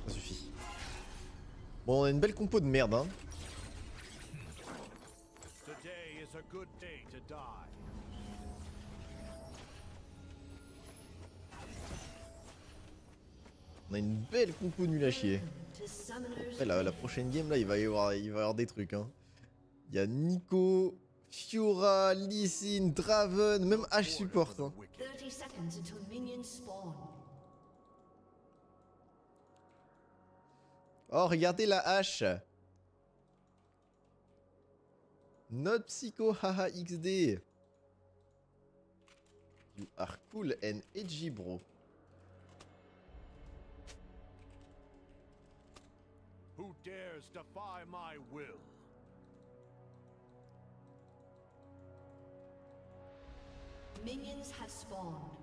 Ça suffit. Bon, on a une belle compo de merde, hein. On a une belle compo nulle à chier. Après, la prochaine game, là, il va y avoir des trucs, hein. Il y a Nico, Fiora, Lee Sin, Draven, même H support, hein. Oh, regardez la hache. Not Psycho, haha XD. You are cool and edgy, bro. Who dares defy my will? Minions have spawned.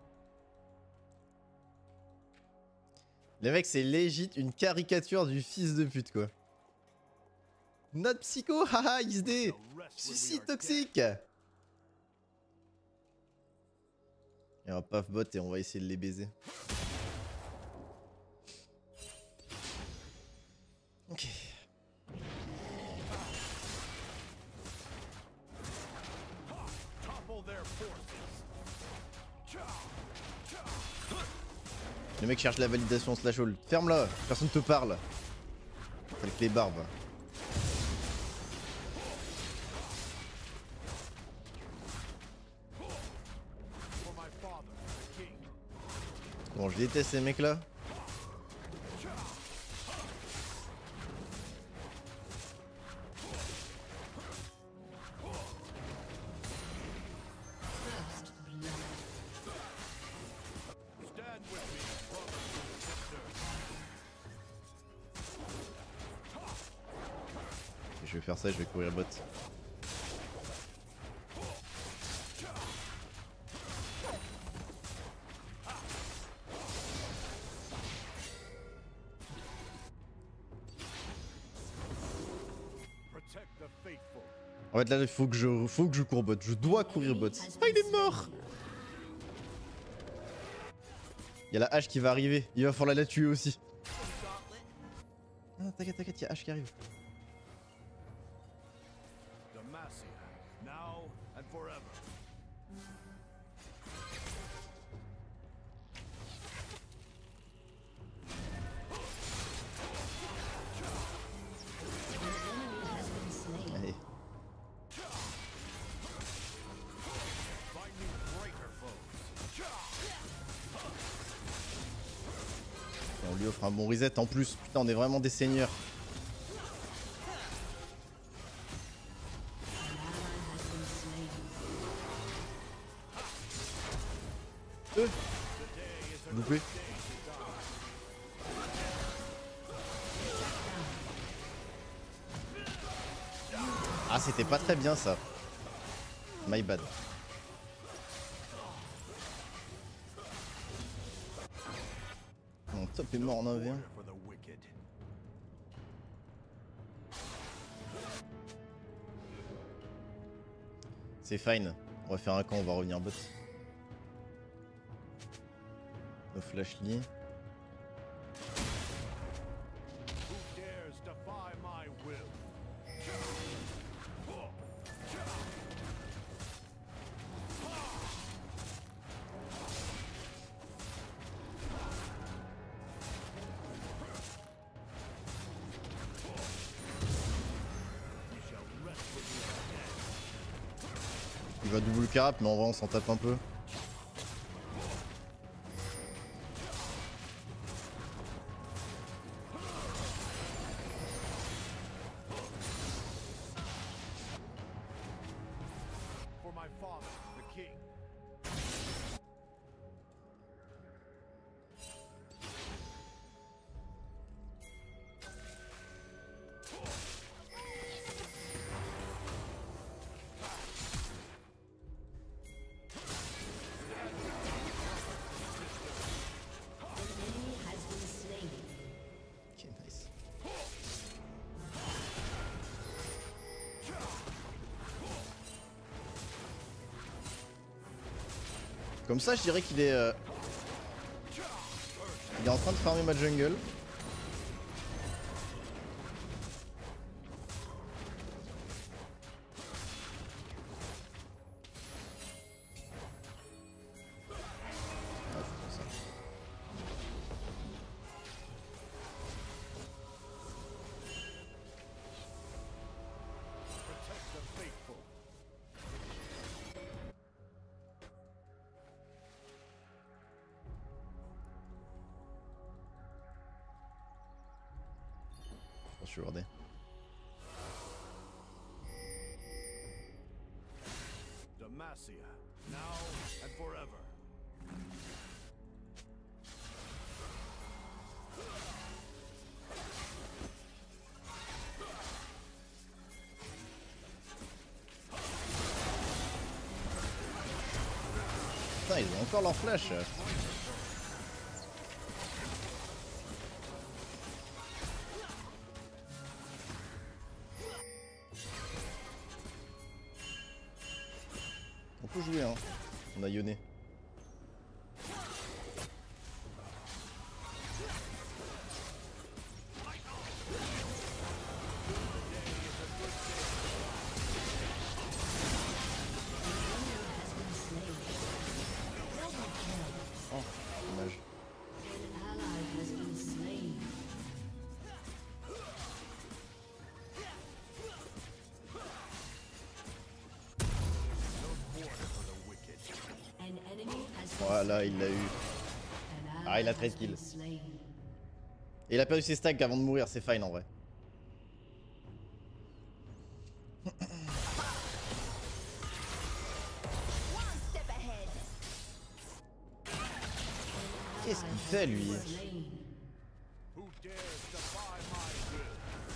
Le mec, c'est legit une caricature du fils de pute, quoi. Not Psycho, haha XD. Je suis si toxique. Et on va paf bot et on va essayer de les baiser. Ok. Le mec cherche la validation slash hold. Ferme-la, personne te parle. Avec les barbes. Bon, je déteste ces mecs là. Je vais faire ça, je vais courir bot. En fait là il faut que je cours bot, je dois courir bot. Ah il est mort. Il y a la hache qui va arriver, il va falloir la tuer aussi. Ah t'inquiète, il y a hache qui arrive. Allez. Et on lui offre un bon reset en plus. Putain, on est vraiment des seigneurs. S'il vous plaît. Ah, c'était pas très bien ça. My bad. Mon top est mort en 1v1. C'est fine. On va faire un camp, on va revenir bot. No flash Lee. Il va double carap, mais en vrai on s'en tape un peu. Comme ça, je dirais qu'il est... il est en train de farmer ma jungle. tu vois, regardez. Demacia, now and forever. Putain, ils ont encore leur flash. On peut jouer, hein. On a Yone. Oh, dommage. An ally has been slain. An enemy has been Voilà, il l'a eu. An Ah, il a ally 13 has kills. been slain. Et il a perdu ses stacks avant de mourir, c'est fine en vrai. Qu'est-ce qu'il fait lui? Slain. Who dares defy my will?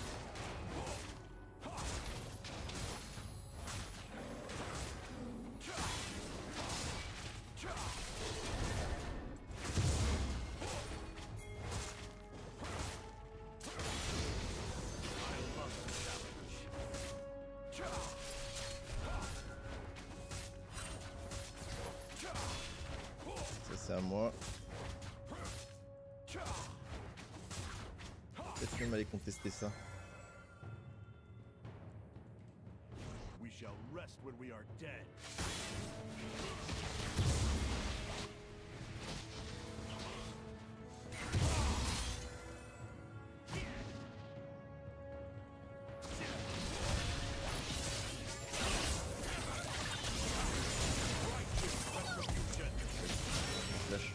Ça c'est à moi. Peut-être même aller contester ça. We shall rest when we are dead. Flash.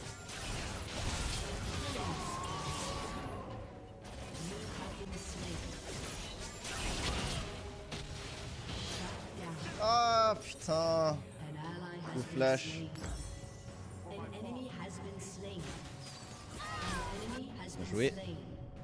Ah putain. An ally has Coup been flash. slain. An enemy has been slain. An enemy has been joué. slain.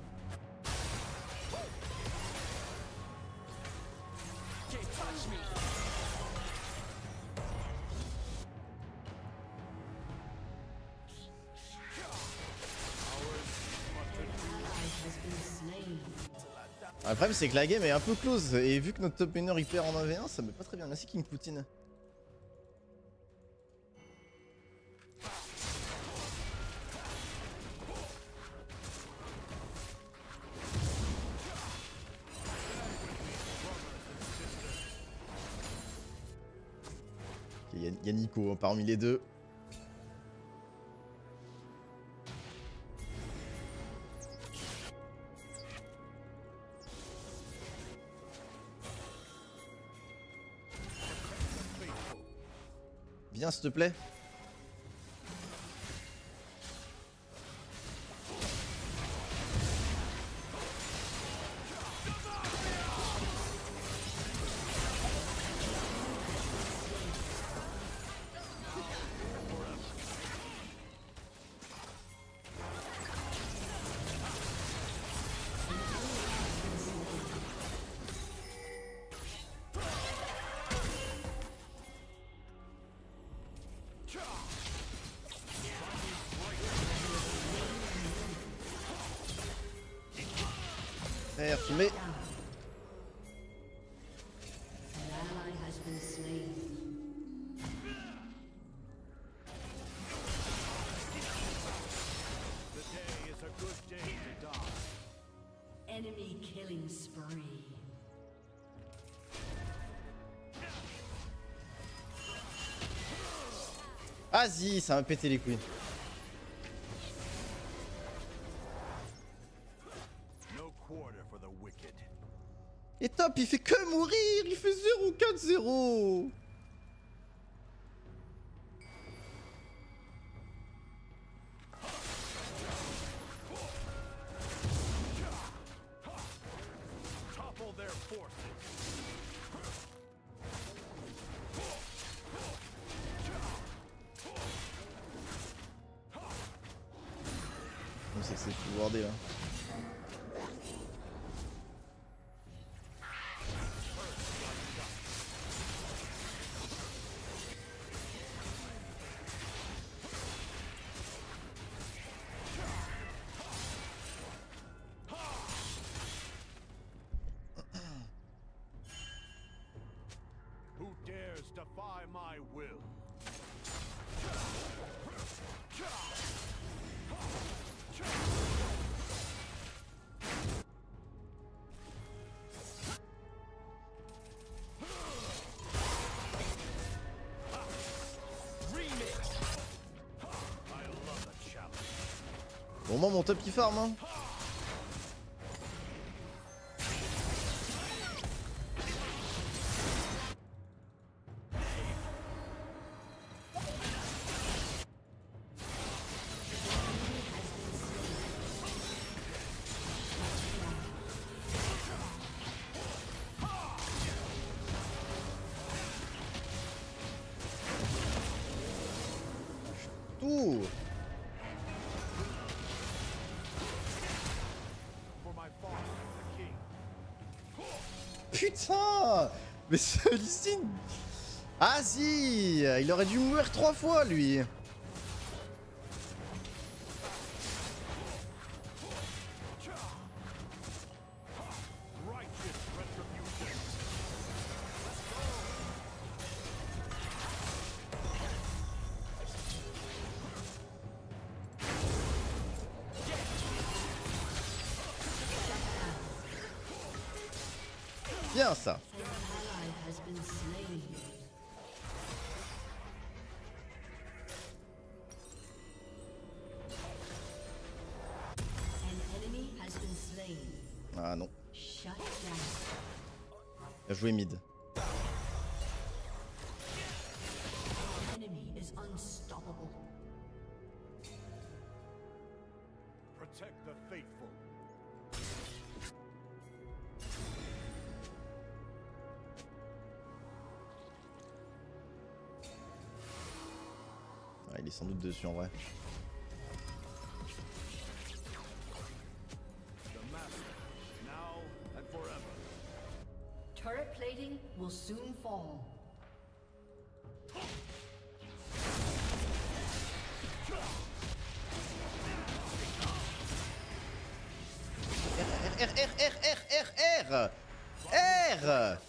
Le problème c'est que la game est un peu close et vu que notre top laner il perd en 1v1 ça me met pas très bien. Merci King Poutine. Ok, y a Nico hein, parmi les deux. Viens s'il te plaît. Frère, tu mets. An ally has been slain. The day is a good day to die. Enemy killing spree. Vas-y, ça m'a pété les couilles. No quarter for the wicked. Et top, il fait que mourir. Il fait 0-4-0. c'est que c'est tout bordé là. Who dares defy my will? Bon, moi mon top qui farm hein. Tout. For my father, the king. Putain. Mais ce Lee Sin. Ah si. Il aurait dû mourir 3 fois lui. Righteous retribution. Bien ça. An ally has been slain. An enemy has been slain. Ah non. Shut down. Il a joué mid. Enemy is unstoppable. Protect the faithful. Ah, il est sans doute dessus en vrai. The master, now and forever. Turret plating will soon fall. R.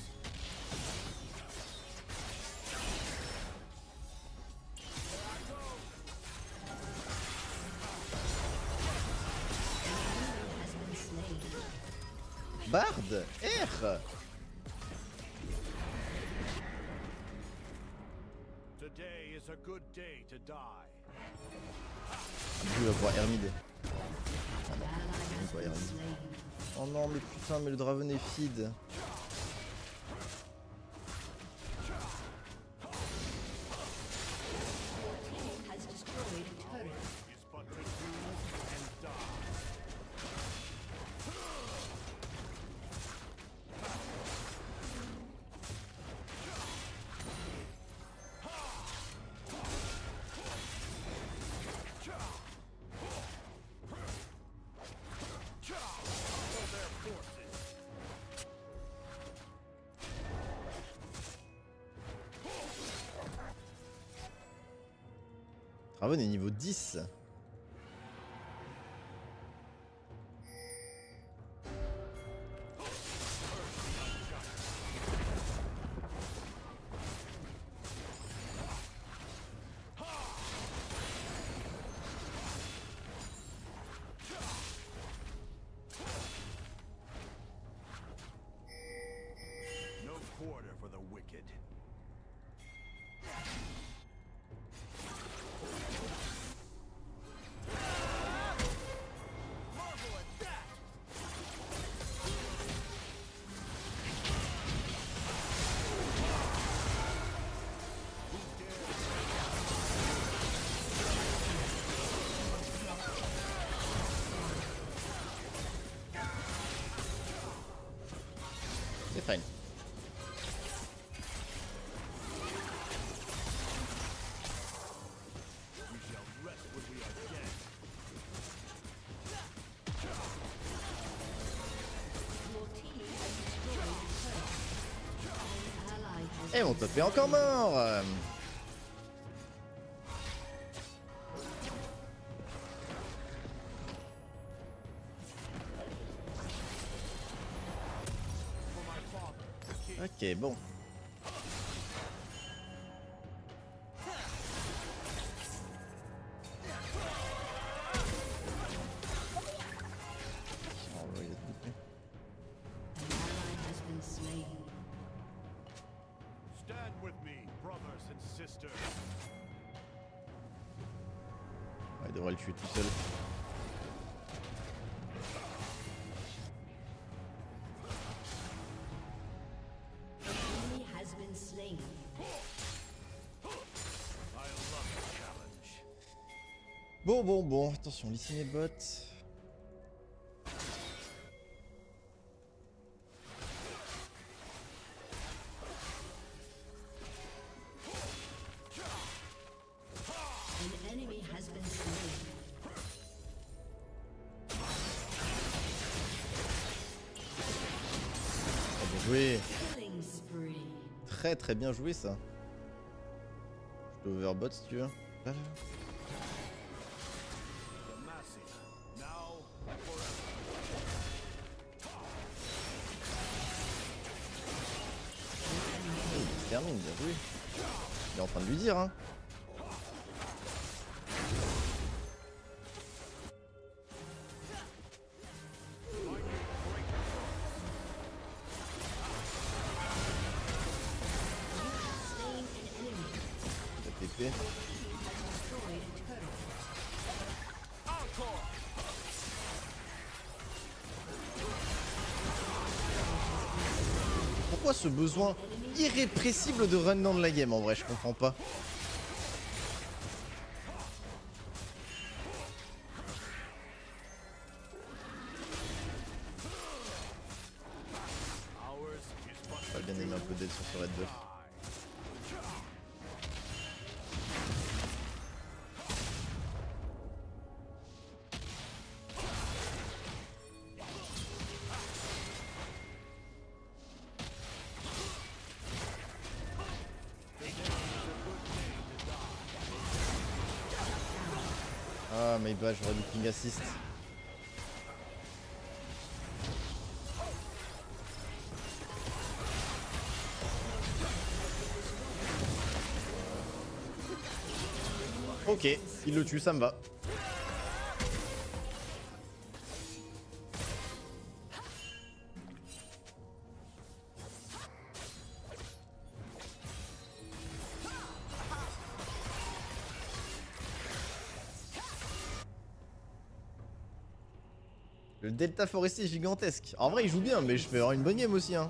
Has been slain. Bard. R. Today is a good day to die. Lui va pouvoir air mid. An ally has Ouais, been Hermine. slain. Oh non mais putain mais le Draven est feed. Team has destroyed a turret. Is but to do and die. For their forces. Draven est niveau 10. No quarter for the wicked. Marvel at that! C'est fine. We shall rest when we are dead. Et mon top est encore mort. Ok, bon. Stand with me, brothers and sisters. Ouais, il devrait le tuer tout seul. Enemy has been slain. I love the challenge. Bon, attention, ici mes bottes. An enemy has been slain. Bien joué. Killing spree. Très bien joué ça. Je te overbot si tu veux. Là, là. The massive. Now forever. Il se termine, bien joué. Il est en train de lui dire hein. Slain an enemy. La TP. Destroyed a turret. Pourquoi ce besoin irrépressible de run down la game en vrai, je comprends pas. Ours is but J'aurais bien aimé un peu d'aide sur ce red buff. Ah mais bah j'aurais dû ping assist. Ok, il le tue, ça me va. Le delta forestier est gigantesque. En vrai, il joue bien, mais je fais avoir une bonne game aussi. Hein.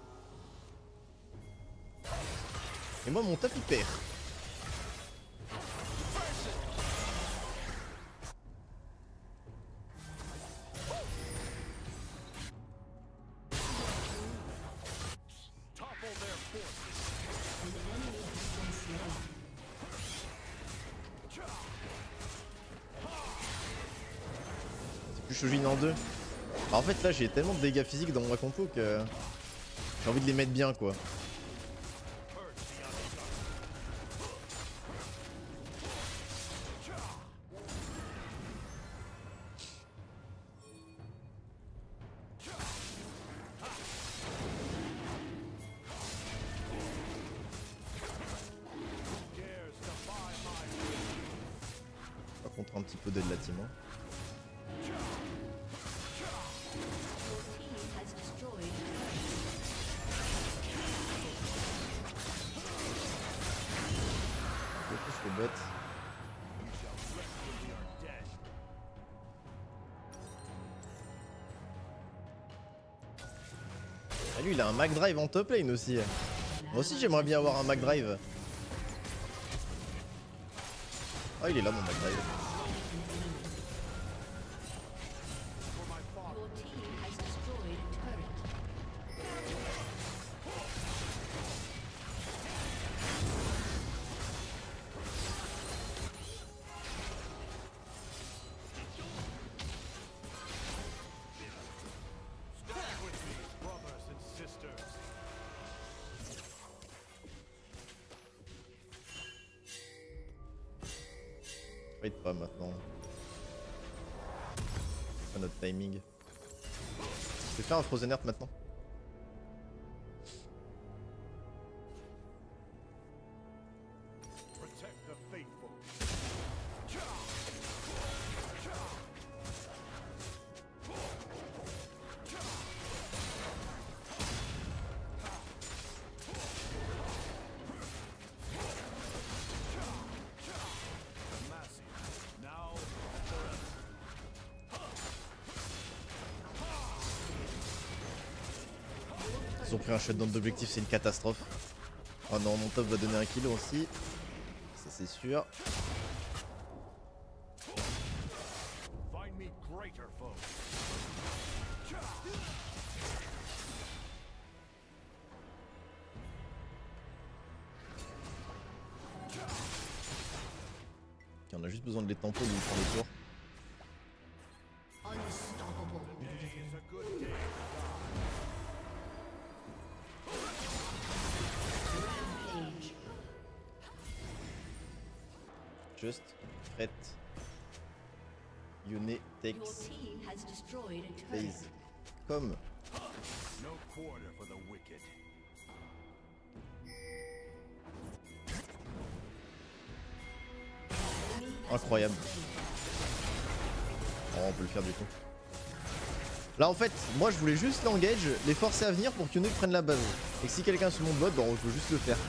Et moi, mon top, il perd. topple their forces. An enemy has been slain. C'est plus Shojin en deux. En fait, là, j'ai tellement de dégâts physiques dans ma compo que j'ai envie de les mettre bien, quoi. Dares defy my will. Par contre, un petit peu d'aide la team. Hein. Your team has destroyed a turret. Je touche les bots. We are dead. Ah, lui, il a un Mac Drive en top lane aussi. Moi aussi, j'aimerais bien avoir un Mac Drive. Ah, il est là, mon Mac Drive. For my father. Your team has destroyed a turret. Stand with me, brothers and sisters. fight pas maintenant. C'est pas notre timing. Je vais faire un Frozen Earth maintenant. Protect the faithful. Now forever. Ils ont pris un shutdown d'objectif, c'est une catastrophe. Oh non, mon top va donner un kill aussi. Ça c'est sûr. Find me greater foe. Ok, on a juste besoin de les tampons pour les tours. Unstoppable. It's a good day. Rampage. Just Fret. Yone Your takes team has destroyed a turret. phase. Comme. No quarter for the wicked. Incroyable. Oh, on peut le faire du coup. Là en fait, moi je voulais juste l'engage, les forcer à venir pour que Yone prenne la base. Et que si quelqu'un se monte bot, bon, je veux juste le faire.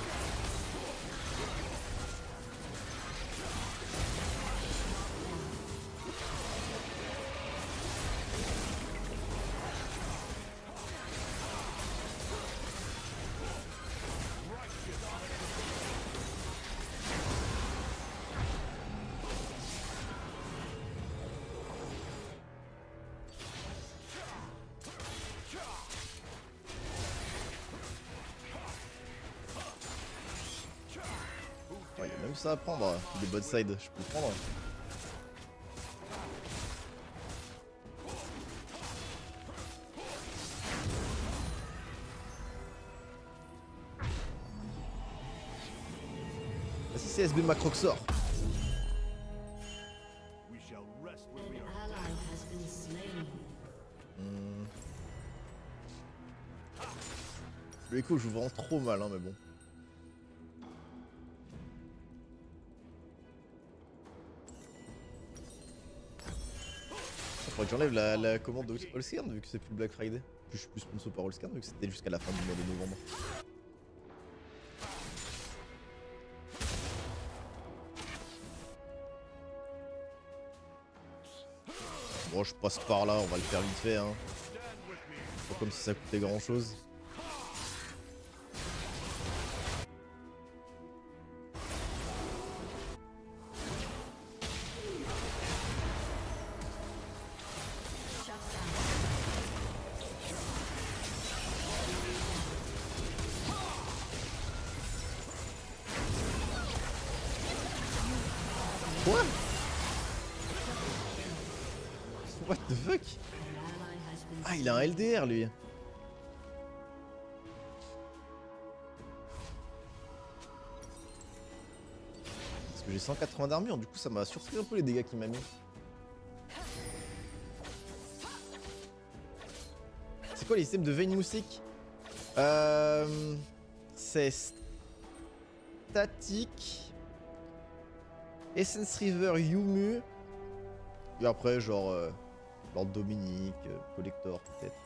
Il y a même ça à prendre, des bot side, je peux le prendre. Vas-y CSB Macroxor. We shall rest when An we are ally has been slain. Le écho joue vraiment trop mal hein, mais bon. Faudrait que j'enlève la commande de Allscan vu que c'est plus le Black Friday. Puis je suis plus sponsor par Allscan vu que c'était jusqu'à la fin du mois de novembre. Bon je passe par là, on va le faire vite fait hein. Pas comme si ça coûtait grand chose. Quoi? What the fuck? An ally has been Ah il a un LDR lui. Parce que j'ai 180 d'armure, du coup ça m'a surpris un peu les dégâts qu'il m'a mis. C'est quoi les systèmes de Vein Moussik? C'est statique. Essence River, Yumu. Et après, genre, Lord Dominique, Collector, peut-être.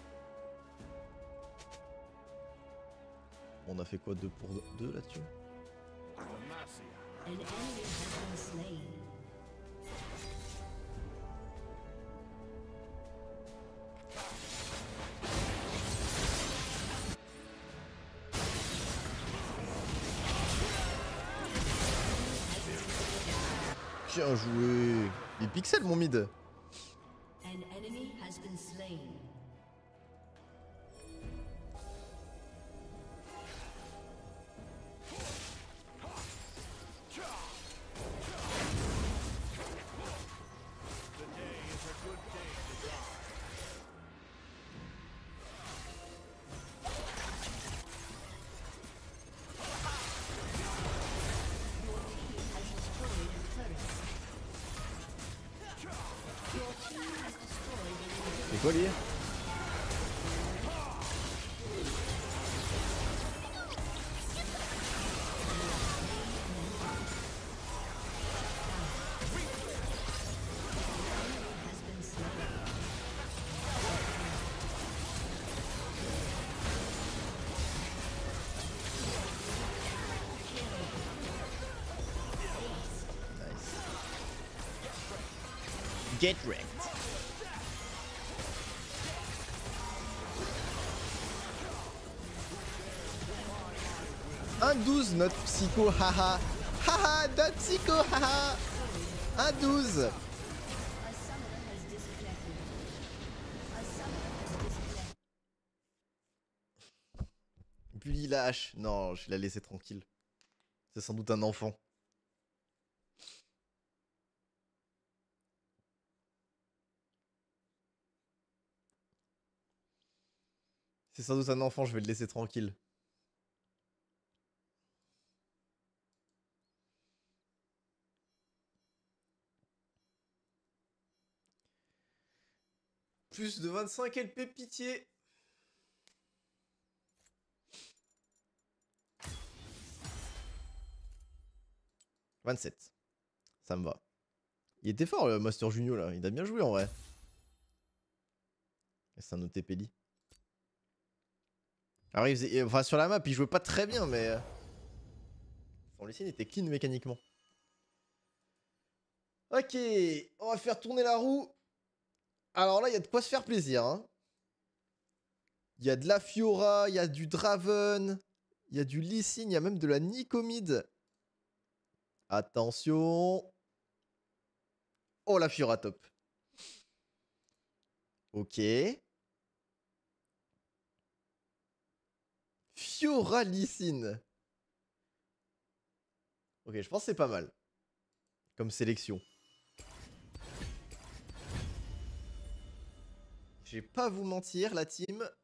On a fait quoi 2 pour 2 là-dessus? Demacia. An enemy has been slain. Bien joué. Il pixel mon mid. An enemy has been slain. Today is a good day to die. Your team has destroyed a turret. C'est quoi lui? Get wrecked. Un 12 notre psycho, haha. Haha, notre psycho, haha. Un 12. A summoner has disconnected. A summoner has disconnected. Puis il lâche. Non, je l'ai laissé tranquille. C'est sans doute un enfant. C'est sans doute un enfant, je vais le laisser tranquille. Plus de 25 LP, pitié. « 27. Ça me va. Il était fort le Master Junio là, il a bien joué en vrai. C'est un OTP Lee. Alors il faisait... Enfin sur la map il jouait pas très bien mais... Son Lee Sin était clean mécaniquement. Ok, on va faire tourner la roue. Alors là il y a de quoi se faire plaisir hein. Il y a de la Fiora, il y a du Draven, il y a du Lee Sin, il y a même de la Nico mid. Attention. Oh la Fiora top. Ok. Fiora Lee Sin. Ok, je pense que c'est pas mal. Comme sélection. Je vais pas vous mentir, la team.